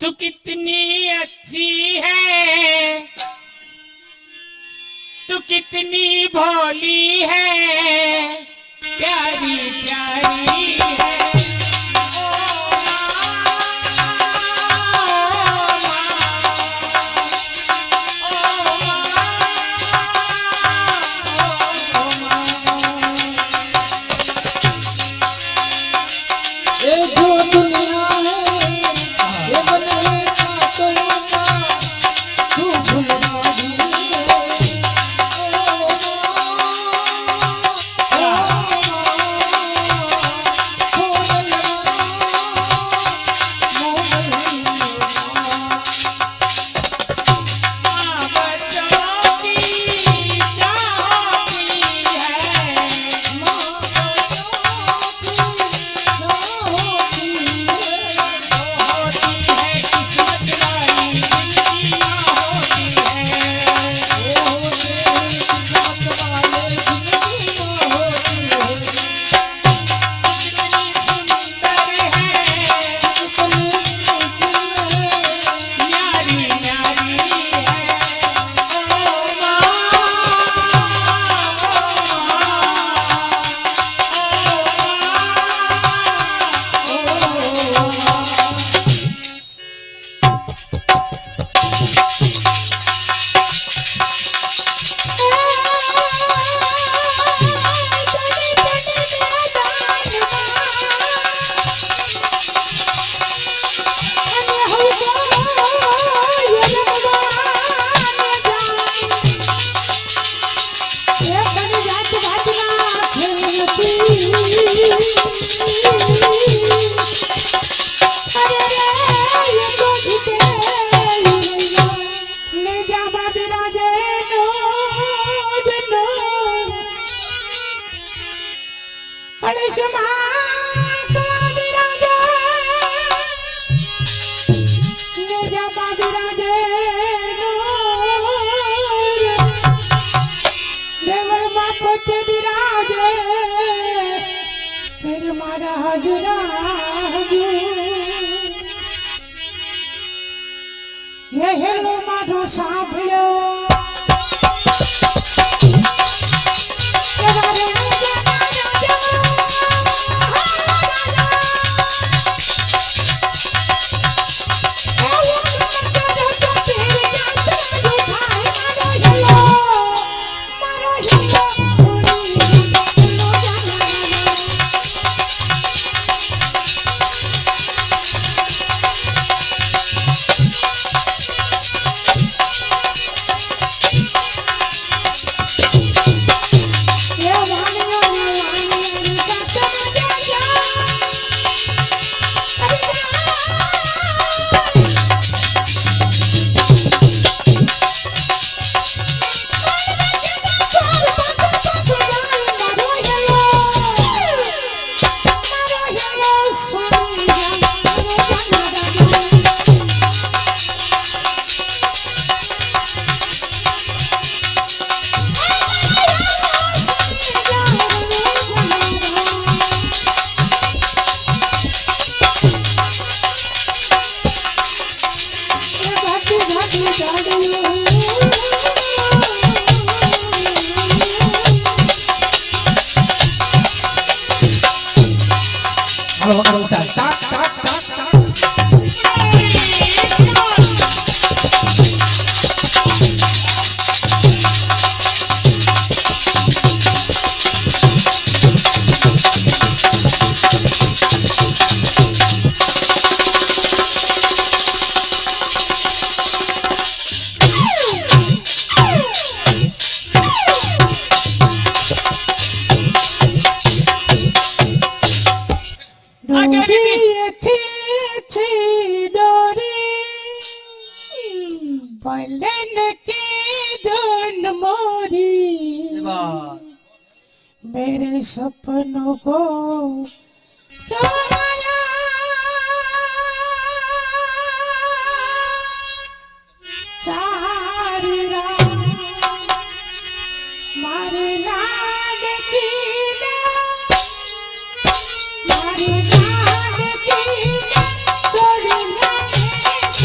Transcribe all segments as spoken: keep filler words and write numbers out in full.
तू कितनी अच्छी है, तू कितनी भोली है, प्यारी प्यारी है। ये हेलो माधो साभलो मेरे सपनों को चुराया चार मारे लाड की मारे लाड की चोरिया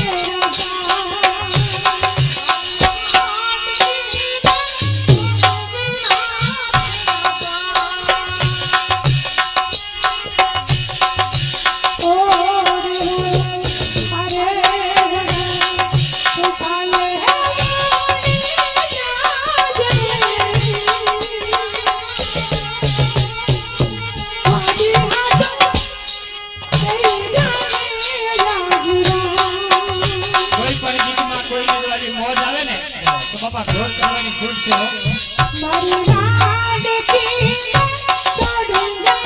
બાપા ઢોલ કરવાની છૂટ છે હો. મારી લાડકી ચડુંગા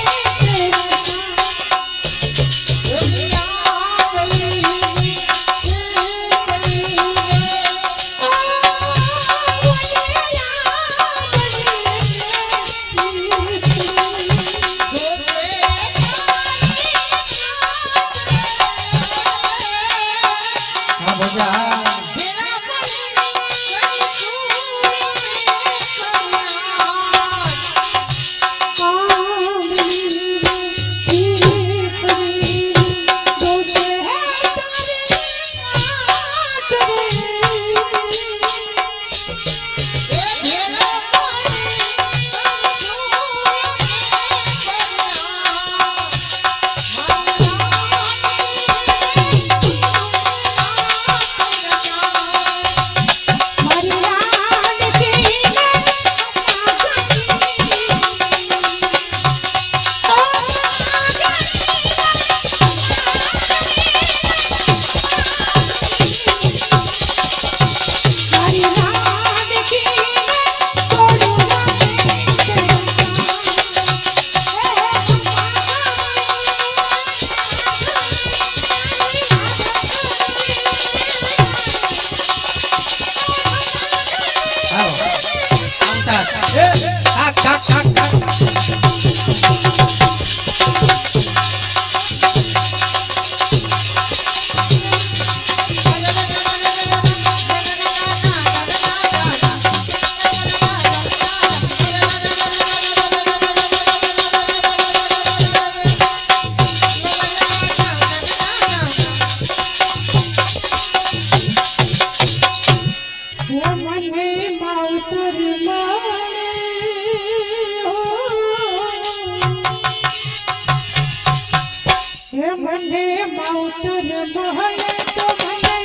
મને માવતર મહલ તો મને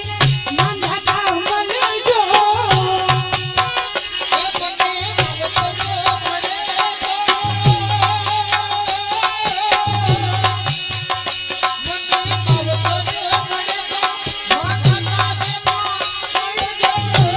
માંગતા મળજો એ મને માવતર મળે તો મને માવતર મળે તો માંગતા મળજો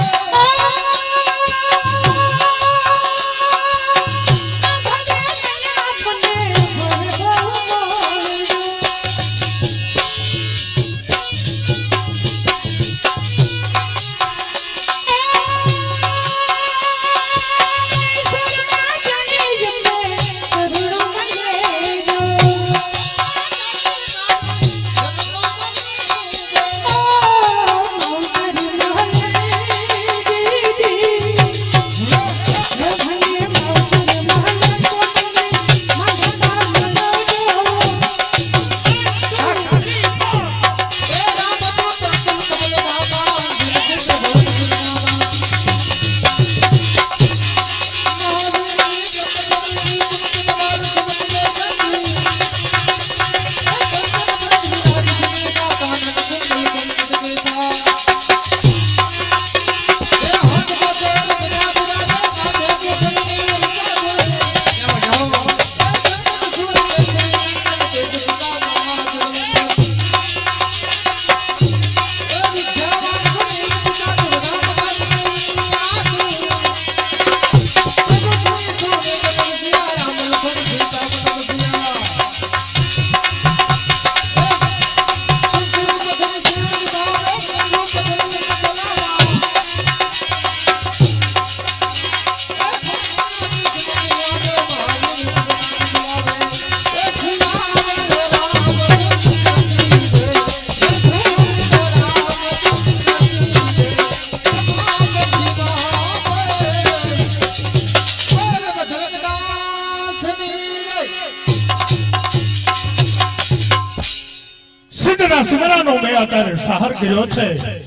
સિદ્ધના સુમરાનો મેં અત્યારે સહાર કર્યો છે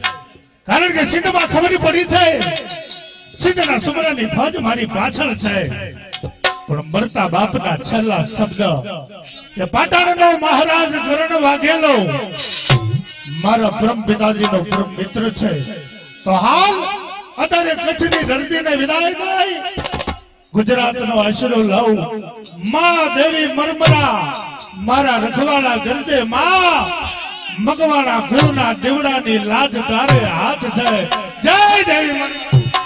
કારણ કે સિદ્ધમાં ખબર પડી છે સિદ્ધના સુમરાની ફોજ મારી પાછળ છે પણ મરતા બાપના છેલ્લા શબ્દ કે પાટણનો મહારાજ કરણ વાઘેલો મારા બ્રહ્મ પિતાજીનો બ્રહ્મ મિત્ર છે તો હાલ અત્યારે કચ્છની ધરતીને વિદાય દઈ ગુજરાતનો આશરો લઉં માં દેવી મરમરા મારા રખવાડા ગરજે માં મગવાણા ગુરુના દેવડાની લાજ તારે હાથ છે જય દેવી મરમરા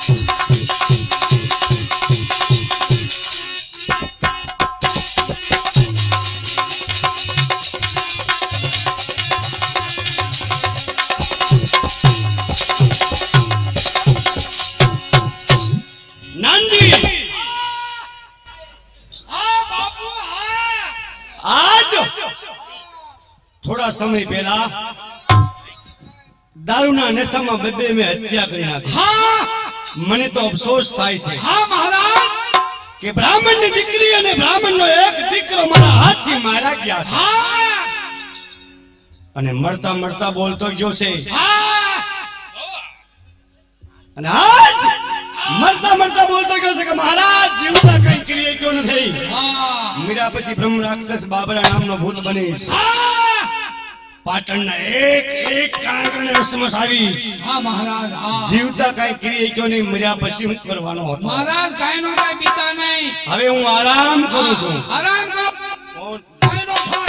સમય પહેલા દારૂના નશામાં બે બે મેં હત્યા કરી નાખી. હા મને તો અફસોસ થાય છે હા મહારાજ. કે બ્રાહ્મણની દીકરી અને બ્રાહ્મણનો એક દીકરો મારા હાથથી મારા ગયા છે. હા અને મળતા મળતા બોલતો ગયો છે. હા અને આજ મળતા મળતા બોલતો ગયો છે કે મહારાજ જીવતા કઈ ક્રિયા ગયો નથી. હા મીરા પછી બ્રહ્મ રાક્ષસ બાબરા નામનો ભૂત બનીશ. હા પાટણના એક એક કાંકરને અસમસ આવી. હા મહારાજ. હા જીવતા કઈ ક્રિયા ગયો નહીં. મર્યા પછી હું કરવાનો હતો. મહારાજ કાઈ નો કાઈ પીતા નહીં. હવે હું આરામ કરું છું. આરામ કરો. કાઈ નો થાય.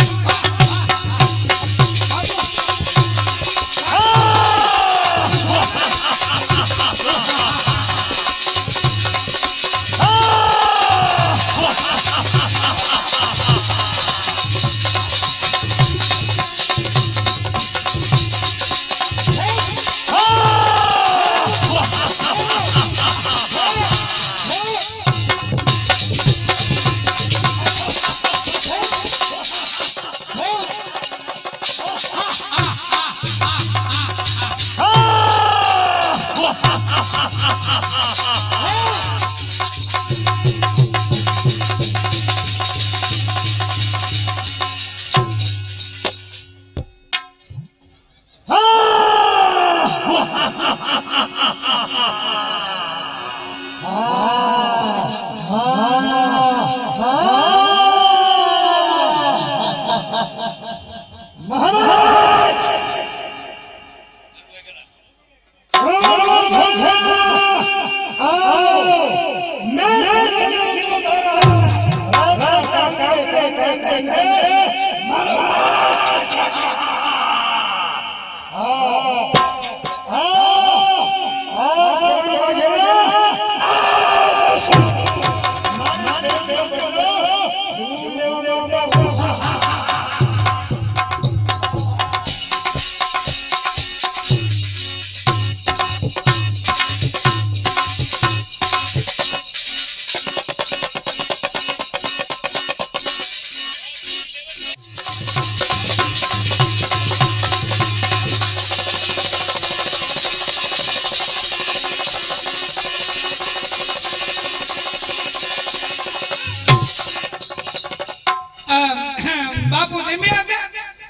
બાપુ તમે હતા.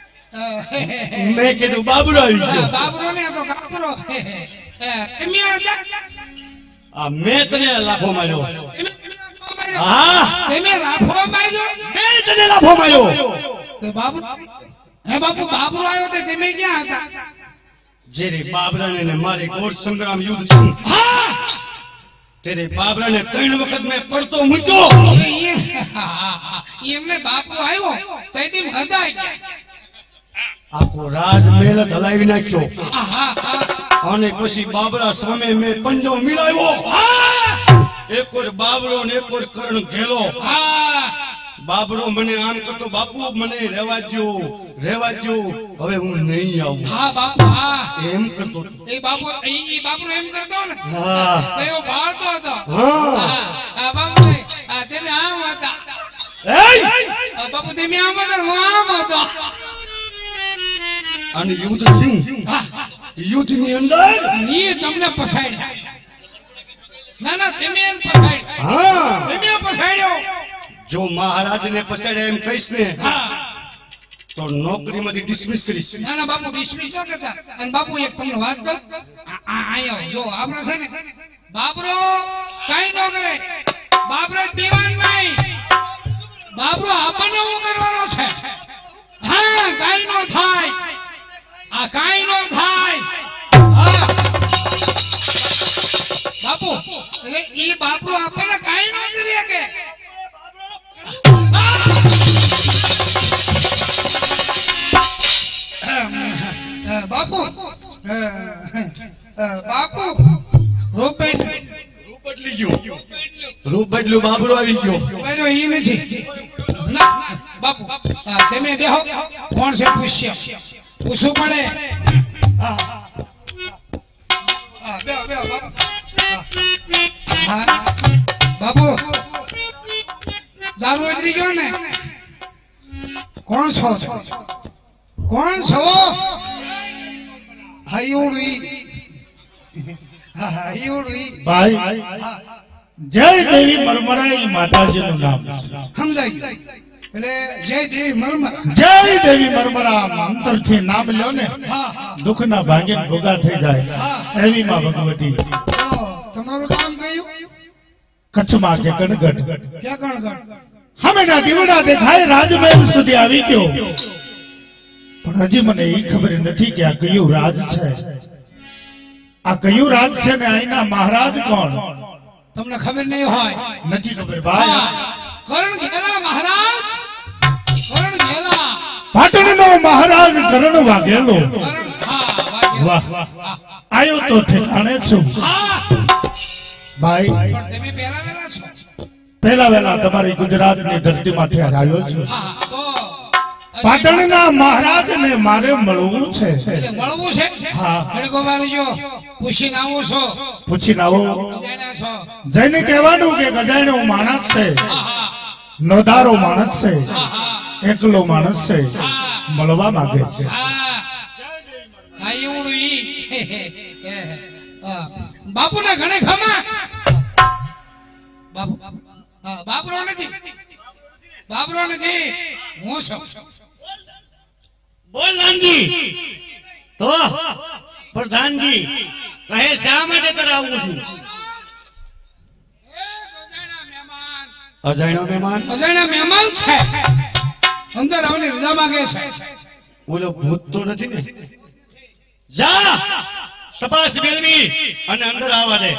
મેં કીધું બાબરો આવી ગયો. બાબરો ને તો કાપરો. તમે હતા. આ મેં તને લાફો માર્યો. હા હા તમે લાફો માર્યો. મેં તને લાફો માર્યો. તો બાબુ હે બાપુ બાબરો આવ્યો તો તમે ક્યાં હતા. જેરે બાબરાને ને મારે ઘોર સંગ્રામ યુદ્ધ થયું. હા તેરે બાબરાને ત્રણ વખત મેં પડતો મૂક્યો. એમને બાપુ આવ્યો તો એથી હદાઈ ગયા. આખો રાજ મેલત હલાવી નાખ્યો. હા હા હા અને પછી બાબરા સામે મેં પંજો મિલાવ્યો. એક ઓર બાબરો ને એક ઓર કરણ ઘેલો. હા બાબરો મને આમ કરતો, બાપુ મને રહેવા દ્યો રહેવા દ્યો, હવે હું નહીં આવું હા બાપુ. હા એમ કરતો હતો. એ બાપુ એ ઈ બાપુ એમ કરતો ને હા તો એવો ભાળતો હતો. હા. હા આ બાપુ આ તમે આમ હતા. એય! આ બાપુ તમે આમ હતા હું આમ હતો. અને યુદ્ધ થયું. યુદ્ધ ની અંદર ઈ તમને પછાડ્યા. ના ના તમે એમ પછાડ્યા. હા તમે પછાડ્યો. જો મહારાજને પછાડે એમ કહીશ ને હા તો નોકરીમાંથી ડિસમિસ કરીશ. ના ના બાપુ ડિસમિસ ન કરતા. અને બાપુ એક તમને વાત કહું. આ- આ આયો જો આપણે છે ને બાબરો કાઈ ન કરે. બાબરો દીવાન નહીં. બાબરો આપણને હું કરવાનો છે. હા કાઈ ન થાય. આ કાઈ ન થાય. હા બાપુ એટલે ઈ બાબરો આપણને કાઈ ન કરી શકે. બાપુ બાપુ રૂપ બદલી ગયો. રૂપ બદલ્યું, બાબરો આવી ગયો. બનો ઈ નથી. ના બાપુ આ તમે બેહો. કોણ છે પૂછ્યો પૂછવું પડે. હા હા બેહો બેહો બાપુ. હા બાપુ દારૂ ઉતરી ગયો ને. કોણ છો તમે? કોણ છો હયુડી હા હા હયુડી ભાઈ જય દેવી મરમરાઈ માતાજીનું નામ સમજાઈ ગયું. એટલે જય દેવી મરમર જય દેવી મરમરા અંતરથી નામ લ્યો ને હા હા દુઃખના ભાગે ભોગા થઈ જાય એવી માં ભગવતી તો તમારું કામ કયું કચ્છમાં કે કણગઢ ક્યાં કણગઢ હમેના દીવડા દેખાય રાજમહેલ સુધી આવી ગયો પણ હજી મને એ ખબર નથી કે આ કયું રાજ છે આ કયું રાજ છે ને અહીંના મહારાજ કોણ તમને ખબર નહીં હોય નથી ખબર ભાઈ કરણ ઘેલા મહારાજ કરણ ઘેલા પાટણનો મહારાજ કરણ વાઘેલો કરણ હા વાગ્યા. વાહ આયો તો ઠેકાણે છું હા ભાઈ પણ તમે પહેલા પહેલા છો પહેલા વહેલા તમારી ગુજરાતની ધરતીમાંથી આજ આવ્યો છું હા તો પાટણના મહારાજને મારે મળવું છે એટલે મળવું છે હા. ગણકો મારજો પૂછીને આવું છો પૂછીને આવો અજાણ્યા છો જઈને કહેવાનું કે ગજાણો માણસ છે હા હા નોધારો માણસ છે હા હા એકલો માણસ છે હા મળવા માંગે છે હા હા એવડું ઈ બાપુના ઘણે ખમા બાપુ હા બાપરો નથી બાપરો નથી હું છું બોલ નાનજી તો પ્રધાનજી કહે શા માટે કરાવું છું એ ગજાણા મહેમાન અજાણ્યો મહેમાન અજાણ્યા મહેમાન છે અંદર આવવાની રજા માંગે છે બોલો ભૂત તો નથી ને જા તપાસ મેળવી અને અંદર આવવા દે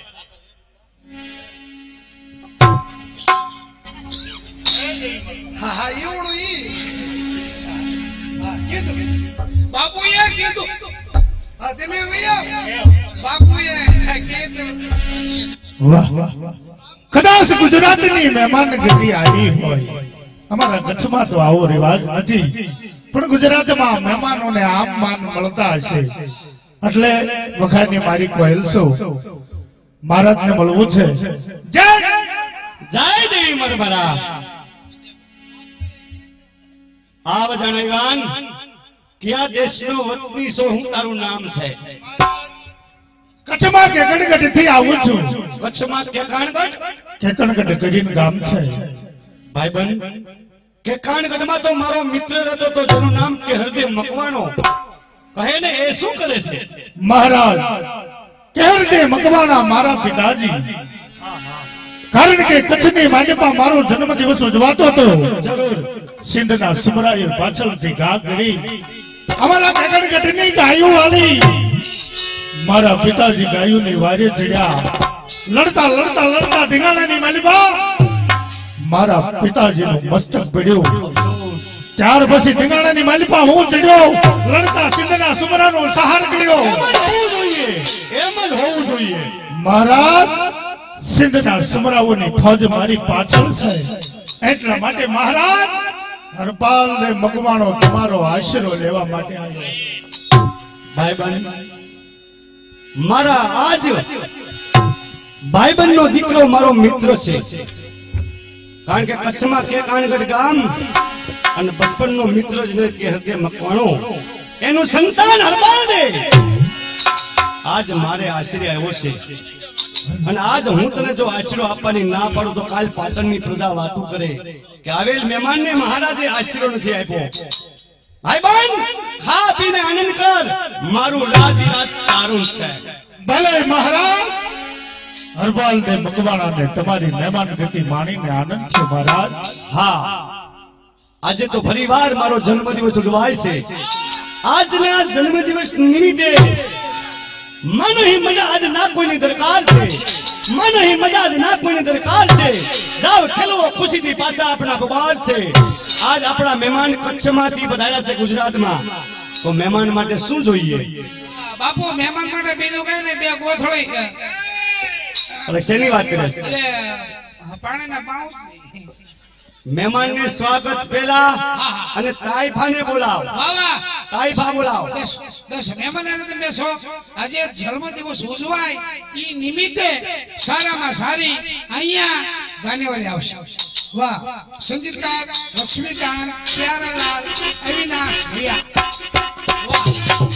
હા હા એવડું ઈ હા, કીધું બાપુએ કીધું હા તમે વયા બાપુએ કીધું વાહ કદાચ ગુજરાતની મહેમાન ગતિ આવી હોય અમારા કચ્છમાં તો આવો રિવાજ નથી પણ ગુજરાતમાં મહેમાનોને આમ માન મળતા હશે એટલે વખાની મારી કોયલ છો મહારાજને મળવું છે જય જય દેવી મરમરા આવ જણાવ્યાન કયા દેશનો વતની છો હું તારું નામ છે કચ્છમાં કે કણગઢ થી આવું છું કચ્છમાં કે કાણગઢ કે કણગઢ કરીને ગામ છે ભાઈબંધ કે કાણગઢમાં તો મારો મિત્ર રહેતો તો જેનું નામ કે હૃદય મકવાણો કહે ને એ શું કરે છે મહારાજ કેર દે મકવાણા મારા પિતાજી કારણ કે કચ્છની માલિપા મારો જન્મ દિવસ ઉજવાતો હતો જરૂર સિંધના સુમરાએ પાછળથી ઘા કરી અમારા કણગઢની ગાયો વાળી મારા પિતાજી ગાયોની વારે ચડ્યા લડતા લડતા લડતા ઢીંગાણાની માલિપા મારા પિતાજીનું મસ્તક પડ્યું અફસોસ ત્યાર પછી ઢીંગાણાની માલિપા હું ચડ્યો લડતા સિંધના સુમરાનો સહાર કર્યો એમ જ હોવું જોઈએ એમ જ હોવું જોઈએ મહારાજ સિંધના સુમરાઓની ફોજ મારી પાછળ છે એટલા માટે મહારાજ હરપાલ ને મકવાણો તમારો આશરો લેવા માટે આવ્યો ભાઈબંધ મારા આજ ભાઈબંધ નો દીકરો મારો મિત્ર છે કારણ કે કચ્છમાં કે કાણગઢ ગામ અને બચપન નો મિત્ર જ ને કે હૃદય મકવાણો એનું સંતાન હરપાલ દે આજ મારે આશરે આવ્યો છે અને આજ હું તને જો આશરો આપવાની ના પાડું તો કાલ પાટણની પ્રજા વાતું કરે કે આવેલ મહેમાનને મહારાજે આશરો નથી આપ્યો ભાઈબંધ ખા પીને આનંદ કર મારું રાજ રાજ તારું છે ભલે મહારાજ હરપાલ ને મકવાણા ને તમારી મહેમાન ગતિ માણીને આનંદ છે મહારાજ હા આજે તો ફરીવાર મારો જન્મદિવસ ઉજવાય છે આજના જન્મદિવસ નિમિત્તે મન હી મજા આજ ના કોઈની દરકાર છે મન હી મજા આજ ના કોઈની દરકાર છે જાવ ખેલો ખુશીથી પાછા આપણા પબાર છે આજ આપણા મહેમાન કચ્છમાંથી પધાર્યા છે ગુજરાતમાં તો મહેમાન માટે શું જોઈએ બાપુ મહેમાન માટે બીજું કઈ ને બે ગોથળી એટલે શેની વાત કરે છે એટલે પાણીના પાઉચ મહેમાનને સ્વાગત પહેલા અને તાઈફાને બોલાવ વાવા તાઈફા બોલાવ બેસો બેસો મહેમાન આને તમે બેસો આજે જન્મ દિવસ ઉજવાય ઈ નિમિત્તે સારામાં સારી અહીંયા ગાનેવાળી આવશે વાહ સંગીતકાર લક્ષ્મીકાંત પ્યારાલાલ અવિનાશ ભૈયા વાહ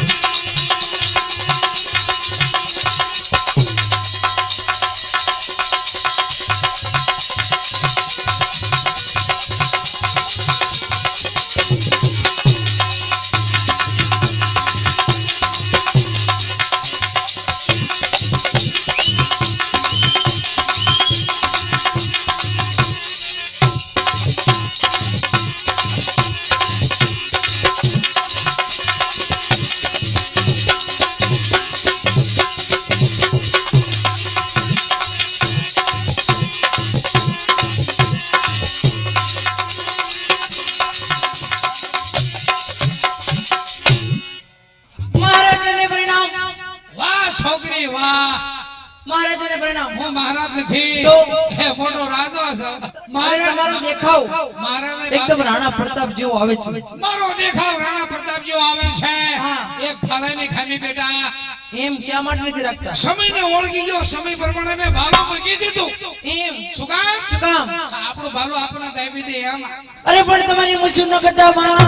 છોકરી વાહ મહારાજાને પરિણામ હું મહારાજ નથી તો? હે મોટો રાજો છે મારે તમારો દેખાવ મહારાજ એકદમ રાણા પ્રતાપ જેવો આવે છે મારો દેખાવ રાણા પ્રતાપ જેવો આવે છે હા. એક ફાલાની ખામી બેટા એમ શા માટે નથી રાખતા સમયને ઓળખી ગયો સમય પ્રમાણે મેં ભાલો મૂકી દીધું એમ શું કામ શું કામ આપણું ભાલો આપણને દાબી દે એમ અરે પણ તમારી મુશ્કેલ નો ગઢામાં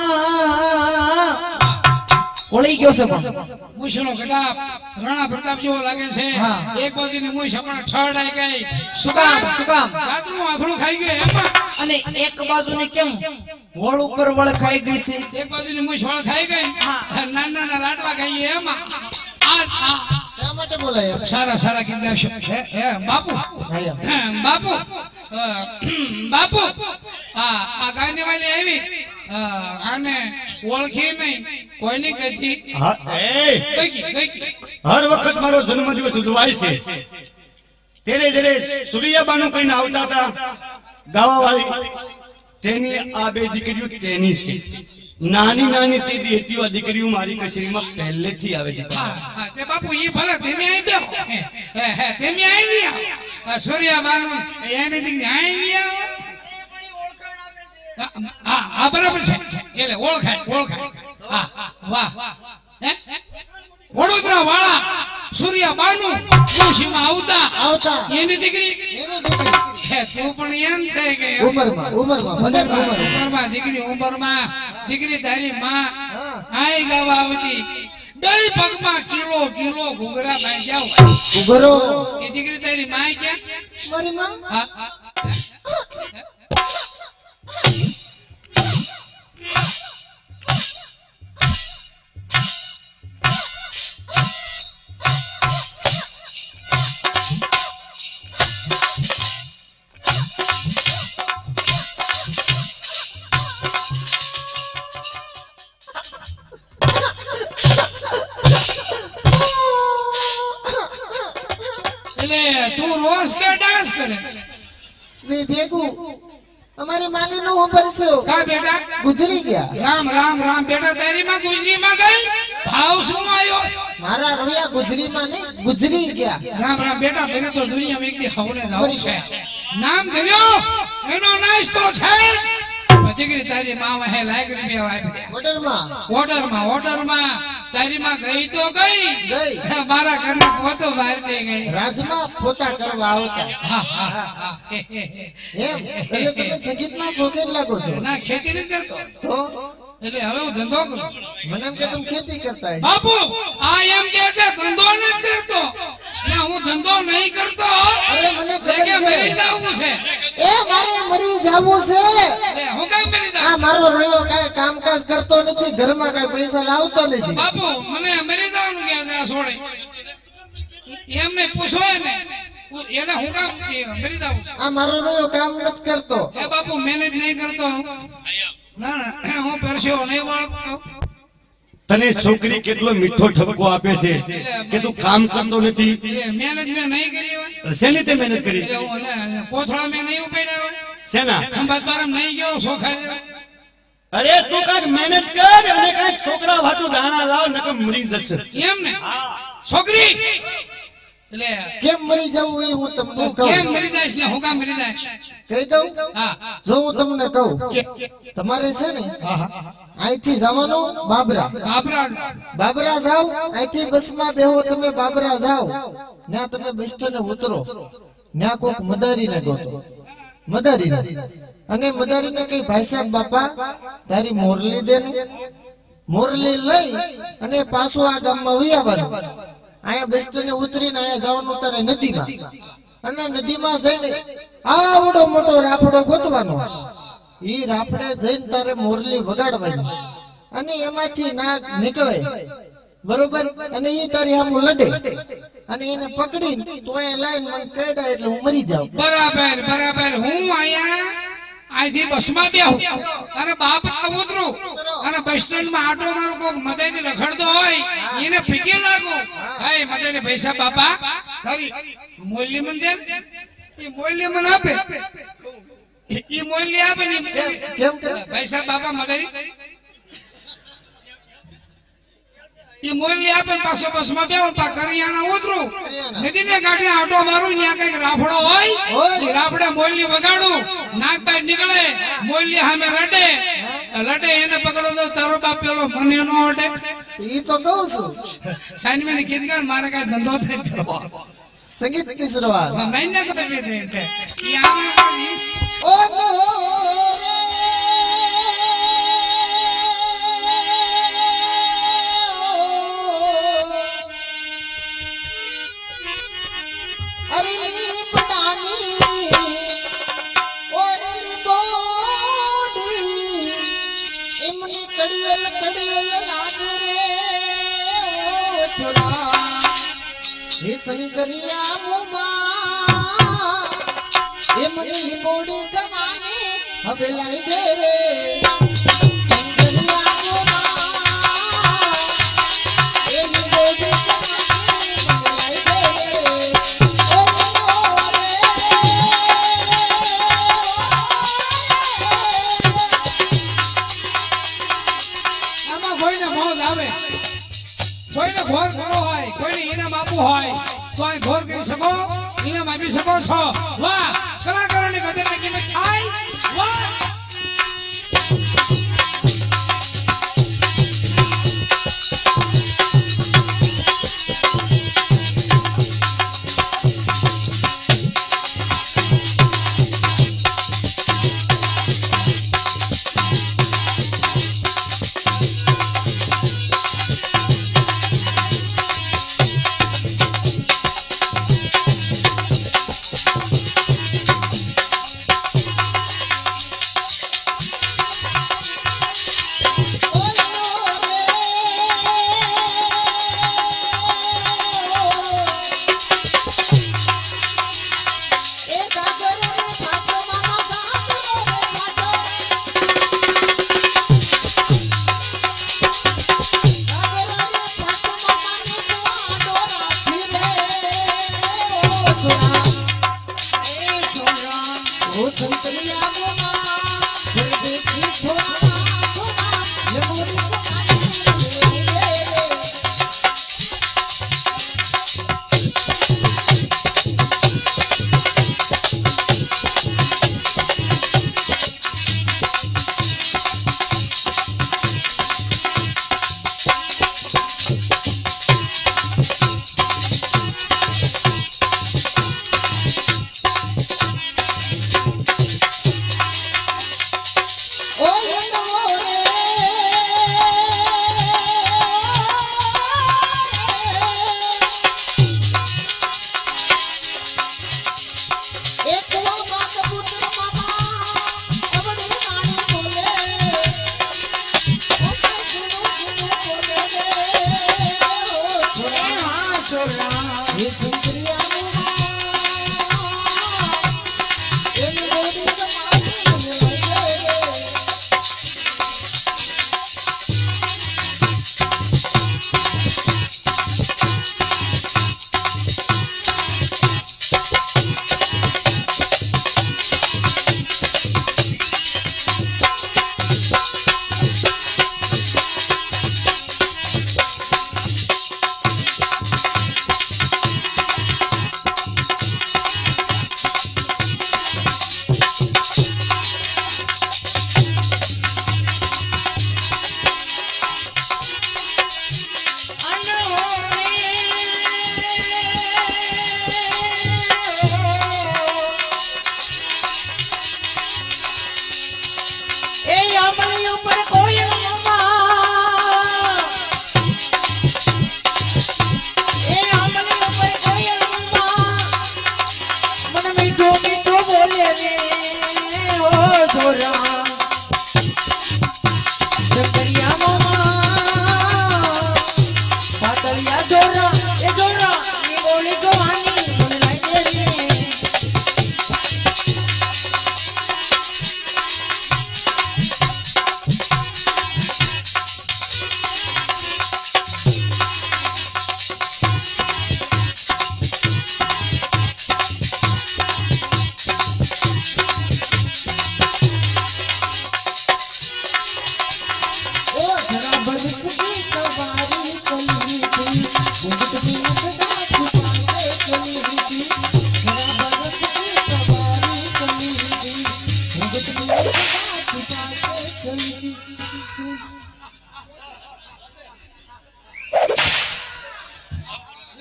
ઓળી ગયો છે પણ મૂછનો ગટાપ રાણા પ્રતાપ જેવો લાગે છે હા. એક બાજુની મૂછ પણ ઠરડાઈ ગઈ શું કામ શું કામ ગાજરું આથડું ખાઈ ગયું એમાં અને એક બાજુની કેમ વળ ઉપર વળ ખાઈ ગઈ છે એક બાજુની મૂછ વળ ખાઈ ગઈ હા. નાના નાના લાડવા ખાઈએ એમાં આ આ શા માટે બોલાય સારા સારા કીધા છે હે હે બાપુ બાપુ અ, બાપુ આ આ ગાયની વાલી આવી અ, આને ઓળખી નહીં કોઈની ગતિ હા એ ગઈ ગઈ ગઈ ગઈ. હર વખત મારો જન્મદિવસ ઉજવાય છે ત્યારે જ્યારે સૂર્યાબાનું કહીને આવતા હતા ગાવા વાળી તેની આ બે દીકરીઓ તેની છે નાની નાની તે દેતીઓ આ દીકરીઓ મારી કચેરીમાં પહેલેથી આવે છે હા હા તે બાપુ ઈ ભલે ધીમે આવી બેહો હે હે હે ધીમે આવી આવો આ સૂર્યા બાનું એની દીકરી આવી આવો હા હા બરાબર છે એટલે ઓળખાય ઓળખાય હા વાહ હે વડોદરા વાળા સૂર્યા બાનું જોશીમાં આવતા આવતા એની દીકરી એની દીકરી હે તું પણ એમ થઈ ગઈ ઉંમરમાં ઉંમરમાં પંદરમાં ઉંમર ઉંમરમાં દીકરી ઉંમરમાં દીકરી તારી માં આઈ ગાવા આવતી બે પગમાં કિલો કિલો ઘૂઘરા બાંધ્યા હોય ઉભરો એ દીકરી તારી માં ક્યાં મારી માં હા એટલે તું રોજ કે ડાન્સ કરે છે મેં ભેગું અમારી માને નો સાંભળશો કા બેટા ગુજરી ગયા રામ રામ રામ બેટા તારી માં ગુજરીમાં ગઈ ભાવ શું આવ્યો મારા રોયા ગુજરીમાં ને ગુજરી ગયા રામ રામ બેટા મેરે તો દુનિયામાં એક દી હવને જાવું છે નામ ધર્યો એનો નાશ તો છે દીકરી તારી માં હે લાયક રૂપિયા વાપરી ઓર્ડરમાં ઓર્ડરમાં ઓર્ડરમાં તારી માં ગઈ તો ગઈ ગઈ મારા ઘરનો પોતો બહાર દે ગઈ રાજમાં પોતા કરવા આવતા હા હા હા એમ એટલે તમે સંગીતના શોખીન લાગો છો ના ખેતી નથી કરતો તો એટલે હવે હું ધંધો કરું મને એમ કે તમે ખેતી કરતા હશો. બાપુ આ એમ કે છે ધંધો નથી કરતો ના હું ધંધો નહીં કરતો અરે મને તે કે ખબર મરી છે જવું છે એ મારે મરી જાવું છે એટલે હું કામ મરી આ જાઉં મારો રોયો કાંઈ કામકાજ કરતો નથી ઘરમાં કાંઈ પૈસા લાવતો નથી બાપુ મને મરી જવાનું કે છે આ છોડે એમને પૂછો એને એને હું કામ મરી જાવું છે આ મારો રોયો કામ નથી કરતો એ બાપુ મહેનત નહીં કરતો ના ના હું પરસ્યો નહીં વાળતો તને છોકરી કેટલો મીઠો ઠપકો આપે છે કે તું કામ કરતો નથી એટલે મહેનત મેં નહીં કરી હોય શેની તે મહેનત કરી એટલે હું એને કોથળા મેં નહીં ઉપાડ્યા હોય શેના ખંભાત બારમ નહીં ગયો સોખા લેવા અરે તું કાંઈક મહેનત કર અને કાંઈક છોકરા વાટું દાણા લાવ નકર મરી જશે એમ ને છોકરી એટલે કેમ મરી જવું એ હું તમને તું કહું કેમ મરી જાય ને હું કામ મરી જાય કહી દઉં હા જો હું તમને કહું તમારે છે ને અહીંથી જવાનું બાબરા બાબરા બાબરા જાવ અહીંથી બસમાં બેહો તમે બાબરા જાવ ત્યાં તમે બસ સ્ટેન્ડે ઉતરો ત્યાં કોક મદારીને ગોતો મદારી અને મદારી ને કઈ ભાઈ સાહેબ બાપા તારી મોરલી દે ને મોરલી લઈ અને પાછું આ ગામમાં વહી આવવાનું અહીંયા બસ સ્ટેન્ડે ઉતરીને અહીંયા જવાનું તારે નદીમાં અને નદીમાં જઈને આવડો મોટો રાફડો ગોતવાનો ઈ રાફડે જઈને તારે મોરલી વગાડવાની અને એમાંથી નાગ નીકળે બરોબર અને ઈ તારી સામે લડે અને એને પકડી તો એ લાઈન મને કેડા એટલે હું મરી જાઉં બરાબર બરાબર હું અહીંયા આજી બસમાં બેહું અને બાપ ઉતરું અને બસ સ્ટેન્ડમાં આટો મારું કોક મદાની રખડતો હોય એને પીકે લાગુ હે મદાની પૈસા બાપા તારી મૂલ્ય મન દે એ મૂલ્ય મન આપે એ મૂલ્ય આપે ને કેમ કે પૈસા બાપા મદાની એ મૂલ્ય આપે પાછો બસમાં બેહું પા કરિયાણા ઉતરું નદીને કાંઠે આટો મારું ત્યાં કઈક રાફડો હોય એ રાફડે મૂલ્ય વગાડું નાગભાઈ નીકળે મૂલ્ય સામે લડે લડે એને પકડો તો તારો બાપ પેલો મને નો અડે ઈ તો કહું છું સાઈન મેં ગીત ગાન મારે કઈ ધંધો થઈ કરવો સંગીત ની શરૂઆત મહિને કઈ બે દે છે ઈ આમે ઓ નો રે અરલી પડાની ઓરલી બોડી એમની કડિયલ કડિયલ લાગે રે ઓ છોરા હે શંકરિયા મુમા એમની બોડી કમાને હવે લાઈ દે રે શંકરિયા મુમા એમની બોડી કમાને હવે લાઈ દે રે કોઈને મોજ આવે કોઈને ઘોર કરો હોય કોઈને ઇનામ આપવું હોય તો આ ઘોર કરી શકો ઇનામ આપી શકો છો વાહ કલાકારોની કદરની કિંમત થાય વાહ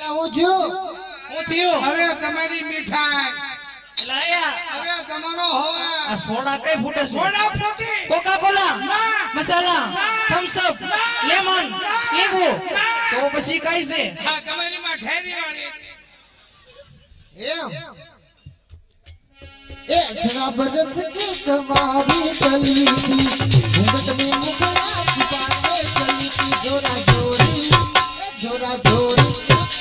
હું જો હું થયું અરે તમારી મીઠાઈ લાયા અરે તમારો હોવા આ સોડા કઈ ફૂટે છે સોડા ફૂટી કોકા કોલા ના. મસાલા થમ્સ અપ લેમન લીંબુ તો પછી કઈ છે હા તમારી માં ઠેરી વાળી એમ એ અઠરા બરસ की तुम्हारी गली थी घूंघट में मुखड़ा छुपा के चली थी जोरा जोरी जोरा जोरी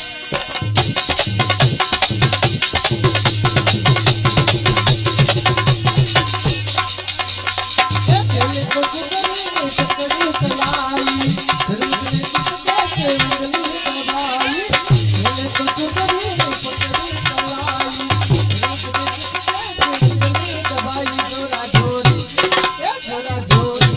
ए पहले तो चुगली ने पकड़ी कलाई फिर उसने चुपके से उंगली दबाई पहले तो चुगली ने पकड़ी कलाई फिर उसने चुपके से उंगली दबाई जोरा जोरी ए जोरा जोरी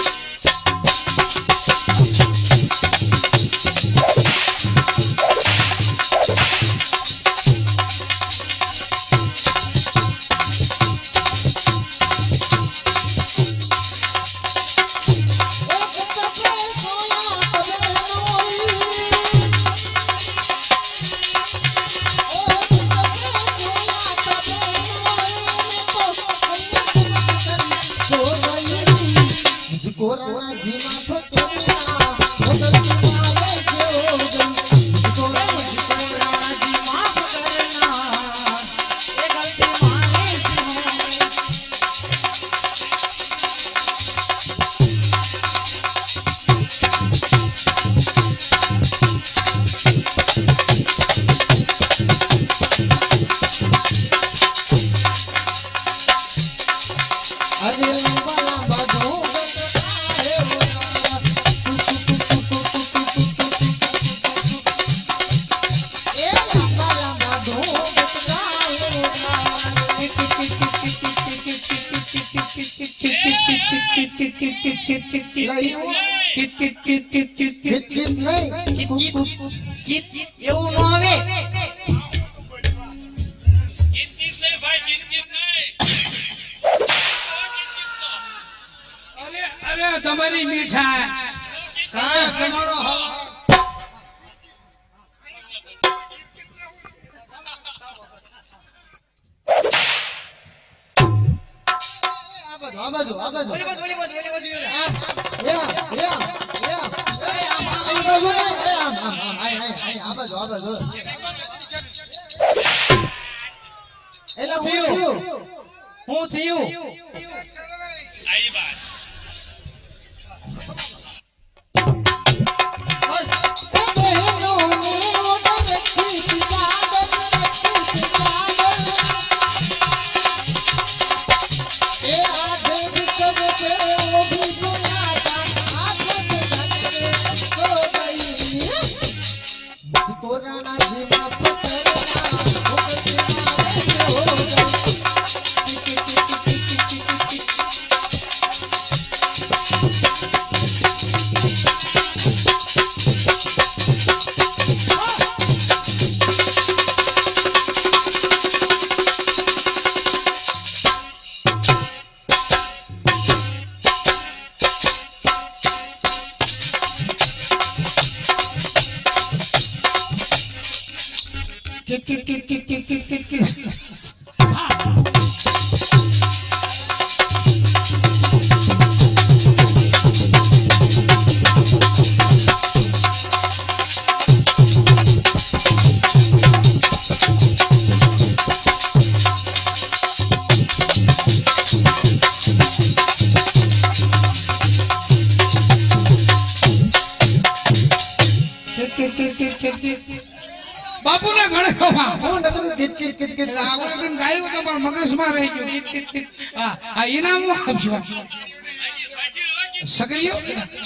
कोरोना जीना फकरना बदल के मारे से हो गई कोरोना मुझको राणा जी माफ करना ये गलती मारे से हो गई अरे लंबा लंबा घूंघट काहे उड़ाया ए लंबा लंबा घूंघट काहे उड़ाया कित कित नहीं कुक कुक ગીત એવું ન આવે અરે અરે તમારી મીઠાઈ કા તમારો હોવા આ બાજુ આ બાજુ આ બાજુ ઓલી બાજુ ઓલી બાજુ ઓલી બાજુ યા યા યા એ આમ આમ આ બાજુ એ આમ આમ આમ આય આય આય આ બાજુ આ બાજુ એલા હું થયું હું થયું બસ बहनों ने ओढ़ रखी थी चादर रखी थी चादर ए आधे बिस्तर पे वो भी सोया था आधे बिस्तर सो गई मुझको राणा जी माफ करना वो गलती मारे से हो गई કિત કિત કિત કિત કિત કિત કિત કિત બાપુના ગણવામાં હું નકરું ગીત ગીત ગીત ગીત એટલે આગળ તેમ ગાયું તો પણ મગજમાં રહી ગયું ગીત ગીત ગીત હા આ ઇનામ હું આપજો સગરીઓ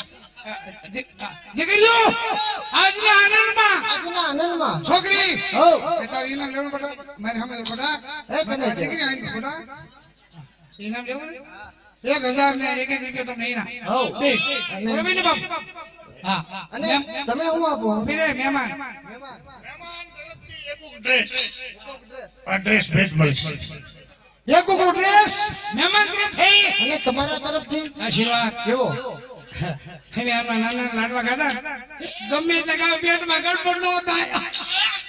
દીકરીઓ આજના આનંદમાં આજના આનંદમાં છોકરી હો એ તારે ઇનામ લેવું પડે મારી સામે પડે એ તને દીકરી આવીને પડે ઇનામ લેવું એક હજાર ને એક એક રૂપિયા તમને ઇનામ હો બે અને- બરોબર ને બાપ હા અને તમે હું આપો ઉભી રહે મહેમાન ડ્રેસ આ ડ્રેસ ભેટ મળશે એક કો ડ્રેસ મહેમાન તરફથી અને તમારા તરફથી આશીર્વાદ કેવો હવે આના નાના લાડવા ખાધા ગમે એટલે ગાવ પેટમાં ગડબડ ન થાય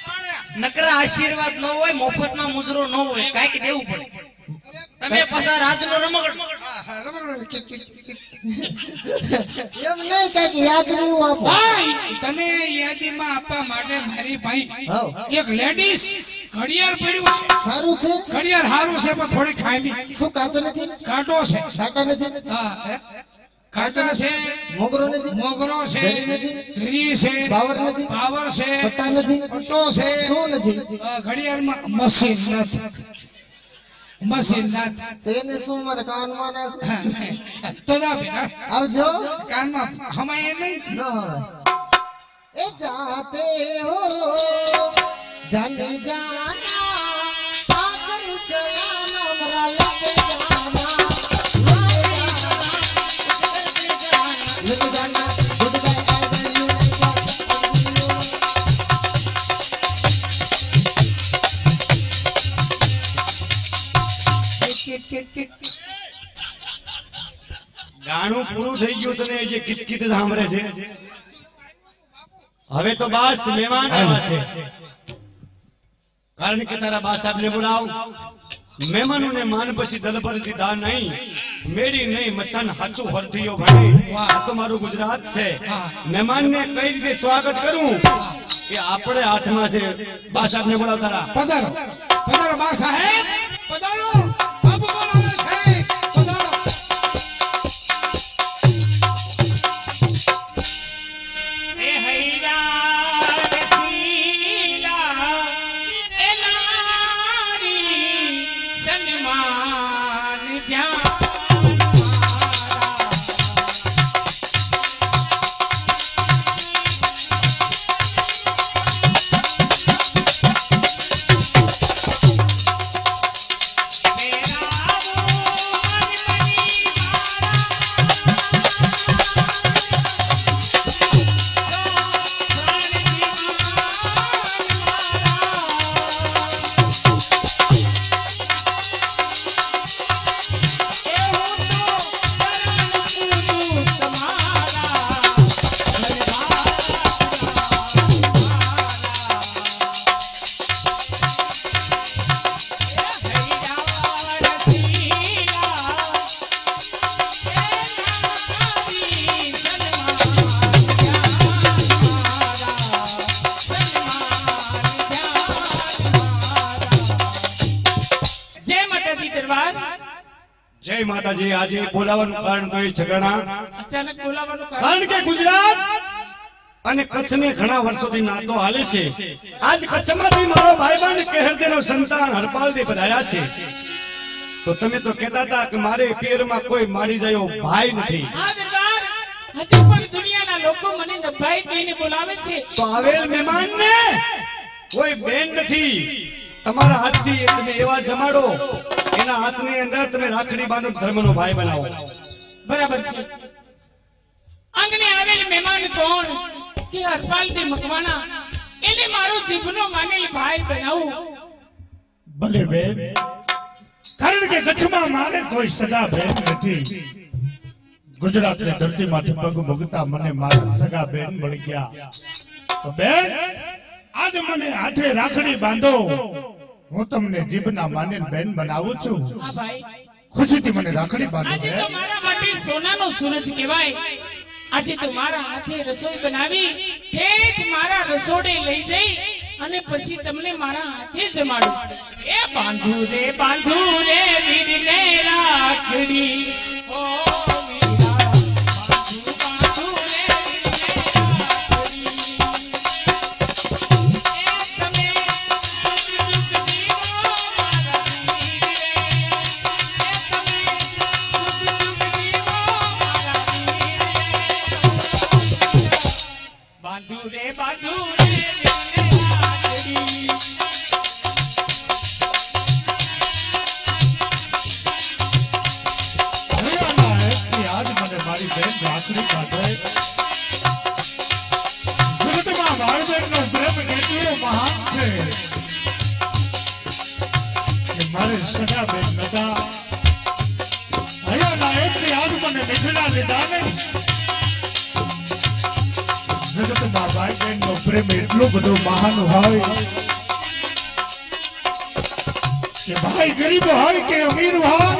નકરા આશીર્વાદ ન હોય મફતમાં મુજરો ન હોય કાંઈક દેવું પડે તમે પાછા રાજનો રમકડો હા, હા, રમકડો કે- કે- કે- એમ નહીં કઈક યાદ રહ્યું આપો ભાઈ તને યાદીમાં આપવા માટે મારી ભાઈ હાઉ. એક લેડીઝ ઘડિયાળ પડ્યું છે. સારું છે ઘડિયાળ હારું છે પણ થોડી ખામી શું કાચો નથી કાંટો છે. કાંટા નથી હા, હે? કાંટા છે, મોગરો નથી મોગરો છે, ધરી નથી? ધરી છે, પાવર નથી? પાવર છે, પટ્ટા નથી પટ્ટો છે, શું નથી અ, ઘડિયાળમાં મશીન નથી. મશીન નથી. તેને શું મારે કાનમાં નાખ તો જા બેટા આવજો કાનમાં હમાય નહીં. ન હોય એ જાતે હો જાને જાના આકર સલામ મરા લગે જાના લગે જાના good bye I love you કે- કે- કે- ગાણું પૂરું થઈ ગયું તને એ જે કિટકિટ સાંભળે છે હવે તો બસ મહેમાન આવ્યા છે કારણ કે તારા બા સાહેબ ને બોલાવ મહેમાનોને માન પછી દલભર દીધા નહીં મેળી નહીં મસાન હાચું હરતીયો ભાઈ આ તો મારું ગુજરાત છે મહેમાનને કઈ રીતે સ્વાગત કરું એ આપણે હાથમાં છે બા સાહેબ ને બોલાવ તારા પધારો પધારો બા સાહેબ પધારો બાપુ બોલાવે છે પધારો એ હૈરા રસીલા એ લારી સન્માન ધ્યાન જય માતાજી આજે બોલાવાનું કારણ તો એ ઝઘડા અચાનક બોલાવાનું કારણ કારણ કે ગુજરાત અને કચ્છને ઘણા વર્ષોથી નાતો હાલે છે આજ કચ્છમાંથી મારો ભાઈબંધ કહેરદેનો સંતાન હરપાલજી પધાર્યા છે તો તમે તો કહેતા હતા કે મારે પિયરમાં કોઈ મારી જાય એવો ભાઈ નથી આ દરબાર હજુ પણ દુનિયાના લોકો મને નભાઈ કહીને બોલાવે છે તો આવેલ મહેમાનને કોઈ બેન નથી તમારા હાથથી તમે એવા જમાડો એના હાથની અંદર તમે રાખડી બાંધો ધર્મનો ભાઈ બનાવો બરાબર છે આંગણે આવેલ મહેમાન કોણ કે હરપાલજી મકવાણા એને મારો જીભનો માનેલ ભાઈ બનાવું ભલે બેન કારણ કે કચ્છમાં મારે કોઈ સગા બેન નથી ગુજરાતની ધરતીમાંથી પગ મૂકતા મને મારા સગા બેન મળી ગયા તો બેન આજ મને હાથે રાખડી બાંધો હું તમને જીભના માનેલ બેન બનાવું છું હા ભાઈ ખુશીથી મને રાખડી બાંધો આજે બેન તો મારા માટે સોનાનો સૂરજ કહેવાય આજે તો મારા હાથે રસોઈ બનાવી ઠેઠ મારા રસોડે લઈ જઈ અને પછી તમને મારા હાથે જમાડું એ બાંધુ રે બાંધુ રે વીરને રાખડી ઓ વીરા બાંધુ બાંધુ રે વીરને રાખડી એ તમે જુગ જુગ જીવો મારા વીર રે એ તમે જુગ જુગ જીવો મારા વીર રે બાંધુ રે બાંધુ રે વીરને રાખડી હરિયાણા એકથી આજ મને મારી બેન રાખડી બાંધે જગતમાં ભાઈ બહેનનો પ્રેમ કેટલો મહાન છે કે મારે સગા બેન નતા હરિયાણા એકથી આજ મને મીઠડા લીધા ને જગતમાં ભાઈ બહેનનો પ્રેમ એટલો બધો મહાન હોય કે ભાઈ ગરીબ હોય કે અમીર હોય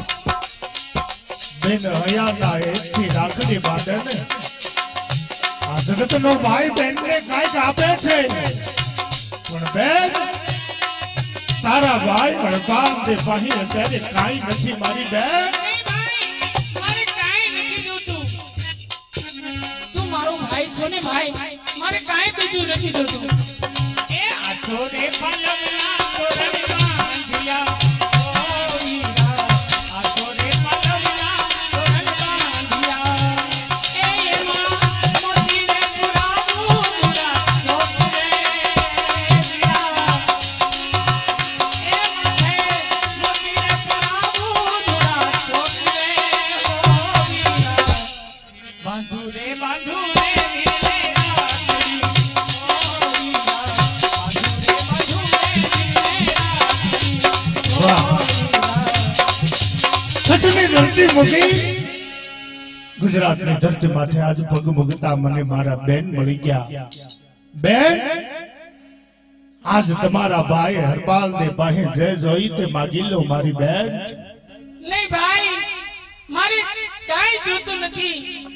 બેન હયાના એકથી રાખડી બાંધે ને આ જગતનો ભાઈ બેનને કાંઈક આપે છે પણ બેન તારા ભાઈ હડપાલ દે પાહી અત્યારે કાંઈ નથી મારી બેન નહીં ભાઈ, મારે કાંઈ નથી જોતું. તું મારો ભાઈ છો ને ભાઈ, મારે કાંઈ બીજું નથી જોતું. એ આછો રે પલંગના તોરણ બાંધ્યા, ઓ હીરા, આછો રે પલંગના તોરણ બાંધ્યા. એ એમાં મોતી રે પુરાવું પુરા ચોક રે વીરા. એ માથે મોતી રે પુરાવું પુરા ચોક રે ઓ વીરા. બાંધુ રે બાંધુ રે વીરે રાખડી, ઓ વીરા. બાંધુ રે બાંધુ રે વીરે રાખડી, ઓ વાહ. વીરા. કચ્છની ધરતી મૂકી ગુજરાતની ધરતી માથે આજ પગ મૂકતા મને મારા બેન મળી ગયા. બેન આજ તમારા ભાઈ હરપાલ ને પાસે જે જોઈ તે માગી લો મારી બેન. નહીં ભાઈ, મારે કાંઈ જોતું નથી.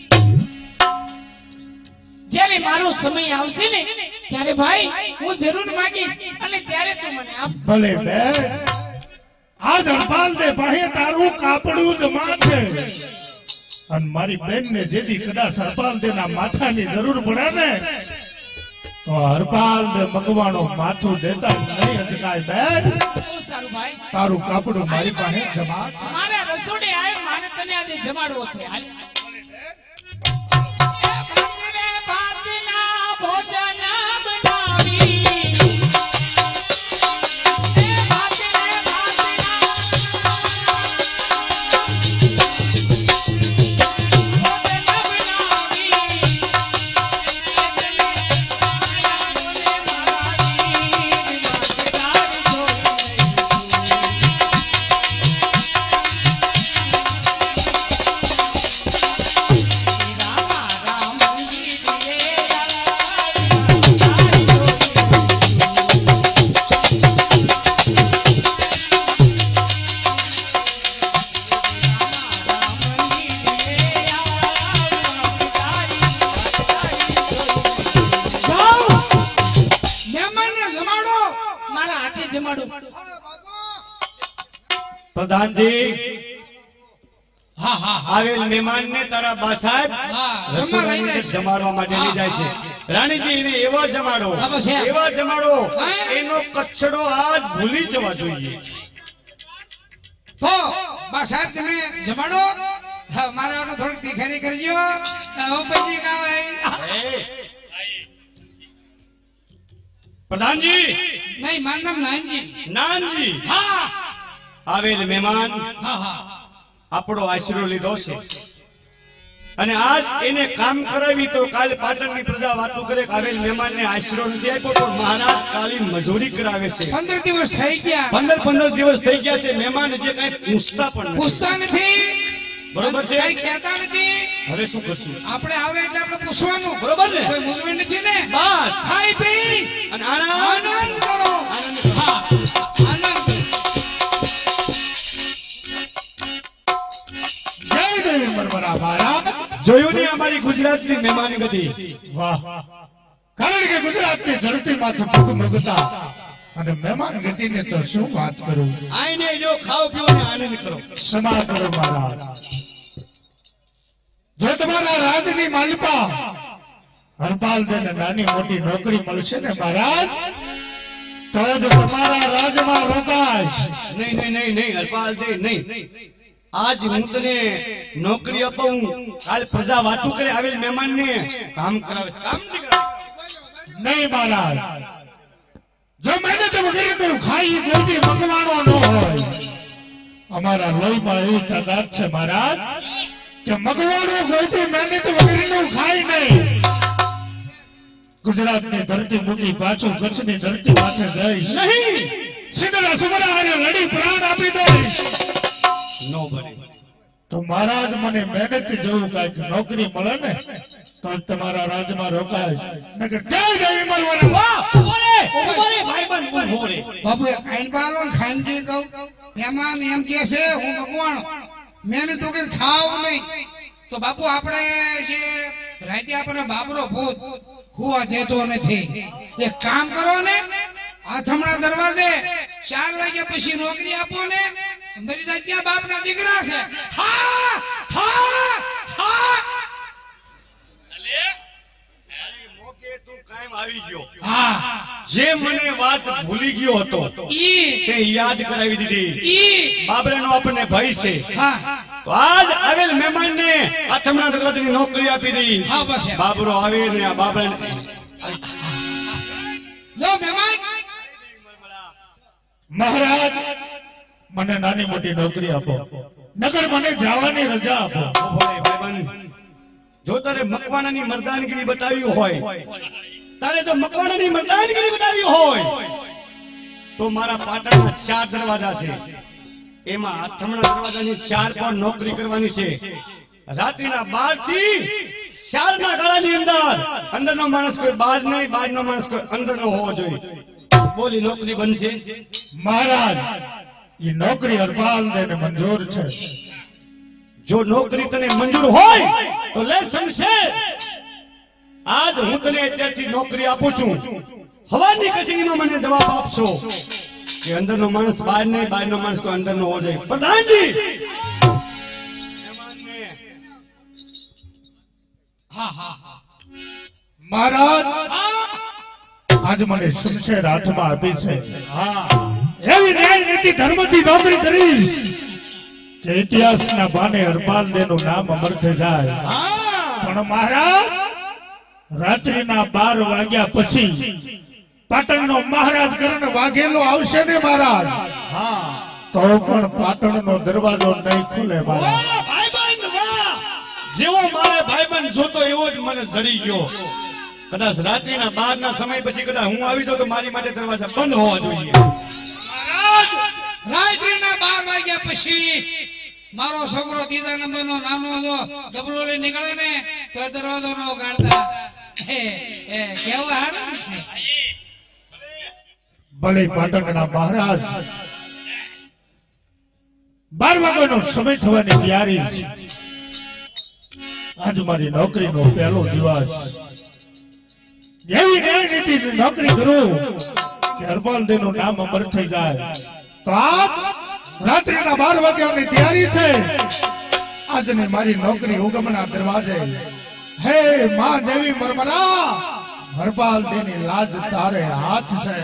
જ્યારે મારો સમય આવશે ને ત્યારે ભાઈ હું જરૂર માંગીશ અને ત્યારે તું મને આપજે. ભલે બેન આજ હરપાલ ને પાસે તારું કાપડું જમા છે અને મારી બેન ને જેદી કદાચ હરપાલ દેના માથાની જરૂર પડે ને તો હરપાલ ને મગવાનો માથું દેતા નહીં અટકાય બેન. બહુ સારું ભાઈ, તારું કાપડું મારી પાસે જમા છે. મારા રસોડે આવ, મારે તને આજે જમાડવો છે. હાલ. એ મંદિરે ભાતના ભોજન બનાવી, એ ભાતને ભાતના ભોજન બનાવી, એ ગલે મારા બોલે મારા વીર માગદાર જોઈ જાઓ મહેમાનને જમાડો. મારા હાથે જમાડો. પ્રધાનજી હા હા હા આવેલ મહેમાનને તારા બા સાહેબ હા, રસોડાની જમવા લઈ જાય અંદર છે. જમાડવા માટે લઈ જાય છે. રાણીજી એને એવો જમાડો હા, બસ એમ. એવો જમાડો હા. એનો કચ્છડો આજ ભૂલી જવા જોઈએ. તો બા સાહેબ તમે જમાડો. હા, મારા આટો થોડીક તીખારી કરજો. ઉપરજી કામ આવી. એ. પ્રધાનજી નહીં, મારું નામ નાનજી. નાનજી હા આવેલ મહેમાન હા હા આપણો આશરો લીધો છે અને આજ એને કામ કરાવી તો કાલે પાટણની પ્રજા વાતો કરે કે આવેલ મહેમાનને આશરો નથી આપ્યો તો મહારાજ કાળી મજૂરી કરાવે છે. પંદર દિવસ થઈ ગયા, પંદર પંદર દિવસ થઈ ગયા છે મહેમાન જે કઈ પૂછતા પણ નથી. પૂછતા નથી, બરોબર છે. કઈ કહેતા નથી. હવે શું કરશું? આપણે આવે એટલે આપણે પૂછવાનું. બરોબર ને? કોઈ મૂંઝવણ નથી ને. બસ. ખાઈ પી અને આનંદ આનંદ કરો. હા આનંદ. જય દેવી મરમરા મહારાજ. જોયું ને અમારી ગુજરાતની મહેમાન ગતિ. વાહ. કારણ કે ગુજરાતની ધરતી માથે પગ મૂકતા અને મહેમાન ગતિને તો શું વાત કરું. આઈને જો ખાઓ પીઓ ને આનંદ કરો. ક્ષમા કરો મહારાજ. જો તમારા રાજની માલિકા હરપાલ દેને નાની મોટી નોકરી મળશે ને મહારાજ તો જ તમારા રાજમાં રોકાશ. નહીં નહીં નહીં નહીં હરપાલ દે નહીં. આજ હું તને નોકરી અપાવું કાલ પ્રજા વાતો કરે આવેલ મહેમાનને કામ કરાવે કામ નહીં કરાવે. નહીં મહારાજ. જો મહેનત વગેરેનું ખાઈ ગોતી મગવાનો ન હોય. અમારા લોહીમાં એવી તાકાત છે મહારાજ કે મગવાનું ગોતી મહેનત વગેરેનું ખાય નહીં. ગુજરાતની ધરતી મૂકી પાછું કચ્છની ધરતી માથે જઈશ. નહીં સિંધના સુમરા હારે લડી પ્રાણ આપી દઈશ. નો બને. તો મહારાજ મને મહેનત જેવું કઈક નોકરી મળે ને તો જ તમારા રાજમાં રોકાઈશ. નકર જય દેવી મરવાના. વાહ! ઉભો રે! ઉભો રે, ભાઈબંધ, ઉભો મોરે બાપુ એક ખાઈને પાલો ને ખાઈને કે કહું મહેમાન એમ કે છે હું ભગવાન મેં તો કે ખાવ નહીં તો બાપુ આપણે જે રાતે આપણે બાબરો ભૂત હુવા દેતો નથી એક કામ કરો ને આથમણા દરવાજે ચાર વાગ્યા પછી નોકરી આપો ને મરી જાય ત્યાં બાપના દીકરા છે હા હા હા તું કાયમ આવી ગયો હા જે મને વાત ભૂલી ગયો હતો ઈ તે યાદ કરાવી દીધી ઈ બાબરાનો આપણને ભય છે હા તો આજ આવેલ મહેમાનને આથમણા દરવાજાની નોકરી આપી દી હા બસ એમ. બાબરો આવે ને આ બાબરાને લો મહેમાન મહારાજ મને નાની મોટી નોકરી આપો નગર મને જવાની રજા આપો ભોળે ભાઈબંધ જો તારે મકવાણાની મર્દાનગીરી બતાવી હોય તારે જો મકવાણાની મર્દાનગીરી બતાવી હોય તો મારા પાટણમાં ચાર દરવાજા છે એમાં આથમણા દરવાજાની ચાર પર નોકરી કરવાની છે રાત્રિના બાર થી ચાર ના ગાળાની અંદર અંદરનો માણસ કોઈ બહાર નહીં બહારનો માણસ કોઈ અંદરનો હોવો જોઈએ બોલી નોકરી બનશે મહારાજ એ નોકરી હરપાલ દેને મંજૂર છે જો નોકરી તને મંજૂર હોય તો લે શમશેર આજ હું તને અત્યારથી નોકરી આપું છું હવાની કચેરીમાં મને જવાબ આપશો કે અંદરનો માણસ બહાર નહીં બહારનો માણસ કોઈ અંદરનો હોવો જોઈએ પ્રધાનજી હા હા હા મહારાજ આજ મને શમશેર હાથમાં આપી છે હા એવી ન્યાય નીતિ ધર્મથી નોકરી કરીશ કે ઇતિહાસના બાને હરપાલ દેનું નામ અમર થઈ જાય પણ મહારાજ રાત્રિના બાર વાગ્યા પછી પાટણનો મહારાજ કરણ વાઘેલો આવશે ને મહારાજ હા તો પણ પાટણનો દરવાજો નહીં ખુલે મહારાજ વાહ ભાઈબંધ વાહ જેવો મારે ભાઈબંધ જોતો એવો જ મને જડી ગયો કદાચ રાત્રિના બાર ના સમય પછી કદાચ હું આવી જાઉં તો મારી માટે દરવાજા બંધ હોવા જોઈએ મહારાજ રાત્રિના બાર વાગ્યા પછી મારો છોકરો ત્રીજા નંબરનો નાનો જો ડબલો લઈ નીકળે ને તો દરવાજો નો ગાળતા એ એ કેવા હારું ને? ભલે પાટણના મહારાજ બાર વાગ્યાનો સમય થવાની તૈયારી છે આજ મારી નોકરીનો પહેલો દિવસ એવી ન્યાય નીતિ નોકરી કરું કે હરપાલ દેનું નામ અમર થઈ જાય તો આજ રાત્રિના બાર વાગ્યાની તૈયારી છે આજની મારી નોકરી ઉગમના દરવાજે હે માં દેવી મરમરા હરપાલ દેની લાજ તારે હાથ છે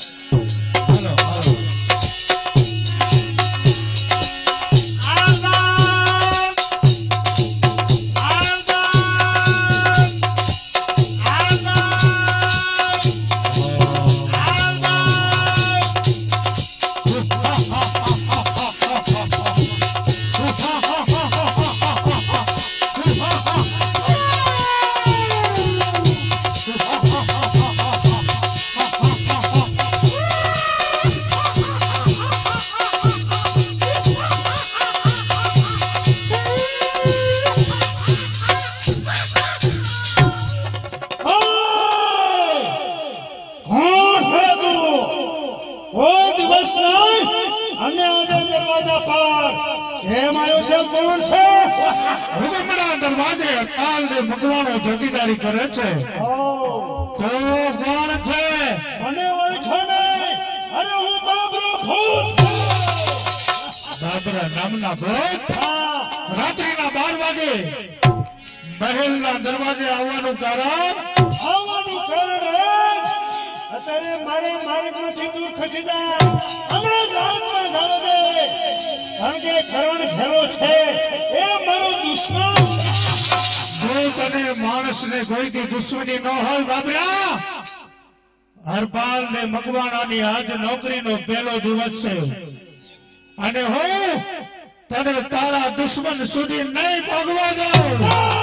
દરવાજે અકાલ ને મગવાનો જગીદારી કરે છે તો કોણ છે મને ઓળખો નહીં અરે હું બાબરો ભૂત બાબરા નામના ભૂત રાત્રિના બાર વાગે મહેલના દરવાજે આવવાનું કારણ આવવાનું કારણ અત્યારે મારે માર્ગમાંથી દૂર ખસી જાય હમણાં રાતમાં જાવ દે કારણ કે કરણ ઘેરો છે એ મારો દુશ્મન જો તને માણસને કોઈથી દુશ્મની ન હોય બાબરા હરપાલ ને મગવાણાની આજ નોકરીનો પહેલો દિવસ છે અને હું તને તારા દુશ્મન સુધી નહીં ભોગવા દઉં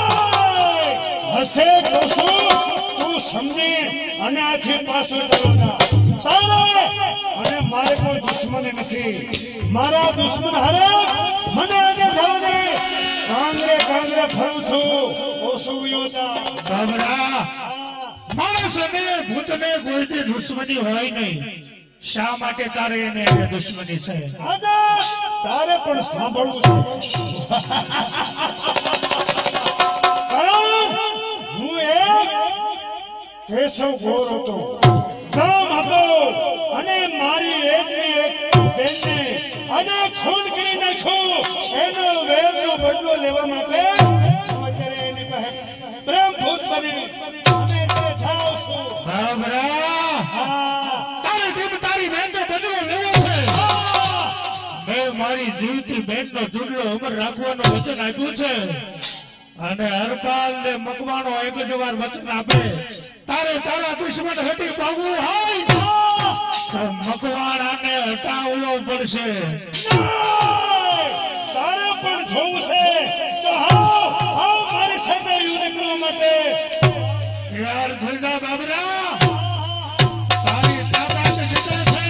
હશે તો શું તું સમજી અને આથી પાછું દરવાજા તારે અને મારે કોઈ દુશ્મન નથી મારા દુશ્મન હરે મને આગે થવા દે કાંગરે કાંગરે ફરું છું ઓછું યોજા બાબરા માણસને ભૂતને કોઈથી દુશ્મની હોય નહીં શા માટે તારે એને એને દુશ્મની છે? તારે પણ સાંભળવું છે. કારણ હું એક કેશવ ગોર હતો, નામ હતો, અને મારી એકની એક બેનને આજે ખૂન કરી નાખ્યું. એનો વેરનો બદલો લેવા માટે હું અત્યારે એની પાસે બ્રહ્મભૂત બની અને બેઠા છું. બાબરા, હા, તારે જેમ તારી બેનનો બદલો લેવો છે, મેં મારી જીવતી બેનનો ચૂડલો અમર રાખવાનું વચન આપ્યું છે. અને હરપાલ ને મકવાનો એક જ વાર વચન આપે, તારે તારા દુશ્મન હટી ભાગવું હોય તો મકવાણાને હટાવવો પડશે. તારે પણ જોવું છે તો આવો, આવો મારી સાથે યુદ્ધ કરવા માટે. તૈયાર થઈ જા બાબરા, તારી તાકાત જીતે છે.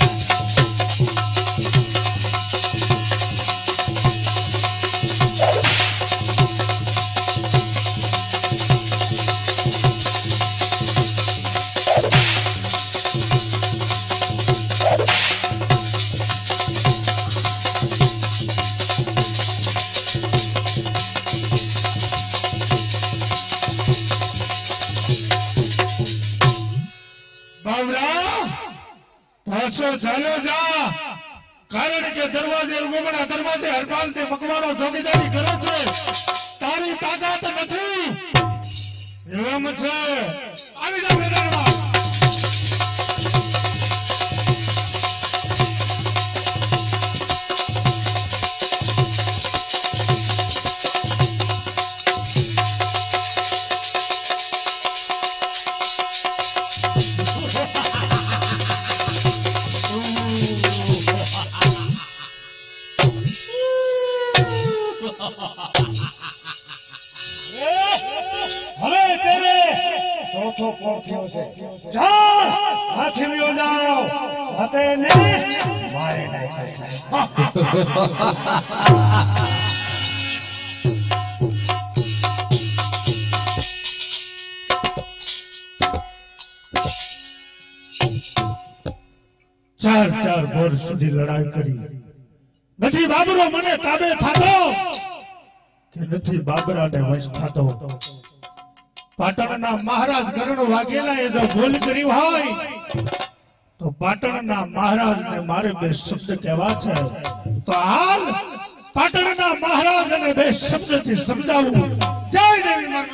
બાબરા, પાછો ચાલ્યો જા, કારણ કે દરવાજે ઉગમણા દરવાજે હરપાલ તે મકવાણો ચોકીદારી કરે છે. તારી તાકાત નથી એમ છે. આવી જા મેદાનમાં. હવે તેરે ચોથો પોર થયો છે. ચાલ હાથી વ્યો જાઓ, હતેને મારી નાખ્યો છે. ચાર ચાર વર્ષ સુધી લડાઈ કરી, નથી બાબરો મને તાબે થાતો કે નથી બાબરાને વશ થાતો. પાટણના મહારાજ કરણ વાઘેલા એ જો ભૂલ કરી હોય તો પાટણના મહારાજને મારે બે શબ્દ કહેવા છે. તો હાલ પાટણના મહારાજને બે શબ્દથી સમજાવું. જય દેવી માં.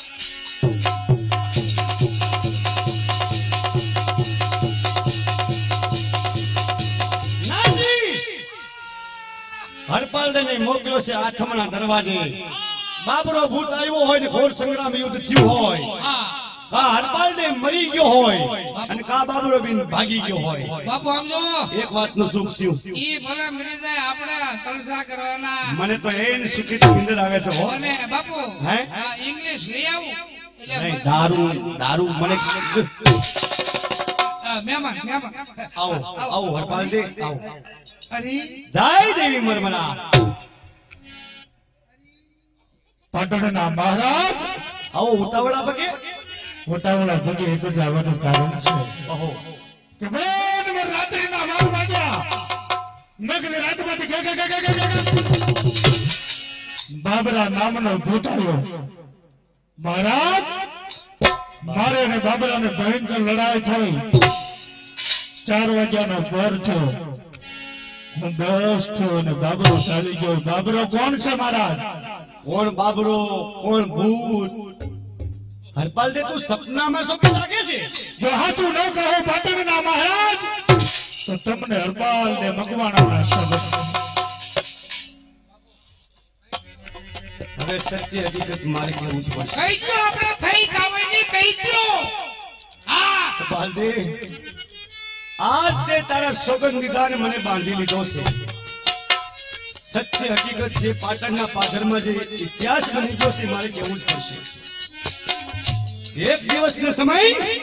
હરપાલ ને મોકલ્યો છે આઠમના દરવાજે. બાબરો ભૂત આવ્યો હોય ને ઘોર સંગ્રામ યુદ્ધ થયું હોય, કા હરપાલ ને મરી ગયો હોય અને કા બાબરો બિન ભાગી ગયો હોય. બાપુ આમ જો એક વાતનું સુખ થયું, ઈ ભલે મરી જાય, આપણે તલસા કરવાના. મને તો એને સુખી નિંદર આવે છે. હો અને બાપુ હે? આ ઇંગ્લિશ લઈ આવું એટલે નહીં, દારૂ દારૂ મને આ મહેમાન મહેમાન આવો આવો હરપાલજી આવો. અરે જય દેવી મરમરા. પાટણના મહારાજ આવો ઉતાવળા પગે. ઉતાવળા પગે એક જ આવવાનું કારણ છે ઓહો, કે બરાબર રાત્રિના બાર વાગ્યા નગલી રાતમાંથી ગે ગે ગે ગે ગે ગે. બાબરા નામનો ભૂત આવ્યો. મહારાજ, મારે અને બાબરાને ભયંકર લડાઈ થઈ. ચાર વાગ્યાનો ભોર થયો, હું બેહોશ થયો અને બાબરો ચાલી ગયો. બાબરો કોણ છે મહારાજ? કોણ બાબરો, કોણ ભૂત? હરપાલ દે તું સપનામાં શું લાગે છે? જો સાચું ન કહો પાટણના મહારાજ તો તમને હરપાલ ને મકવાણાના શબ્દ. હવે સત્ય હકીકત મારે કેવું જ પડશે. કહી દો, આપણે થઈ કાવની કહી દો. હા હરપાલ દે, આજ તે તારા સોગંદ વિધાન મને બાંધી લીધો છે. સત્ય હકીકત જે પાટણના પાદરમાં જે ઇતિહાસ બની ગયો છે મારે કેવું જ પડશે. એક દિવસનો સમય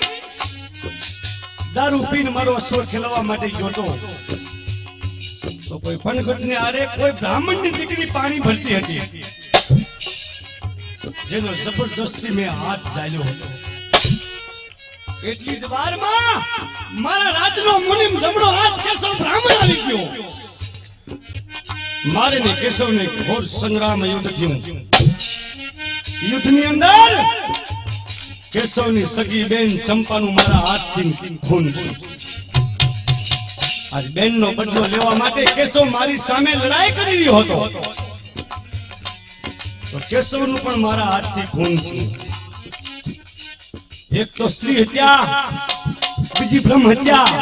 દારૂ પીને મારો અશ્વ ખેલવા માટે ગયો તો તો કોઈ પણઘટને આરે કોઈ બ્રાહ્મણની દીકરી પાણી ભરતી હતી, જેનો જબરદસ્તી મેં હાથ ઝાલ્યો હતો. એટલી જ વારમાં મારા રાજનો મુનિમ જમણો હાથ કેશવ બ્રાહ્મણ આવી ગયો. મારે ને કેશવને ઘોર સંગ્રામ યુદ્ધ થયું. યુદ્ધની અંદર કેશવની સગી બેન ચંપાનું મારા હાથથી ખૂન થયું. આજ બેનનો બદલો લેવા માટે કેશવ મારી સામે લડાઈ કરી રહ્યો હતો, તો કેશવનું પણ મારા હાથથી ખૂન થયું. એક તો સ્ત્રી હત્યા, બીજી બ્રહ્મ હત્યા.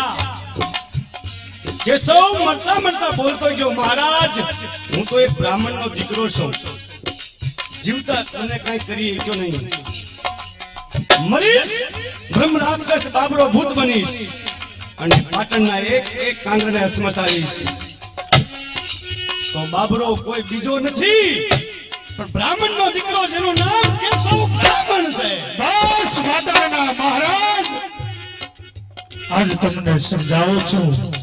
કેશવ મરતા મરતા બોલતો ગયો, મહારાજ હું તો એક બ્રાહ્મણનો દીકરો છું, જીવતા તને કઈ કરી શક્યો નહીં. મરીશ, બ્રહ્મ રાક્ષસ બાબરો ભૂત બનીશ અને પાટણના એક એક કાંગરને અસમસાવીશ. તો બાબરો કોઈ બીજો નથી, પણ બ્રાહ્મણનો દીકરો છે, એનું નામ કેશવ બ્રાહ્મણ છે. બસ માતાના મહારાજ આજ તમને સમજાવું છું.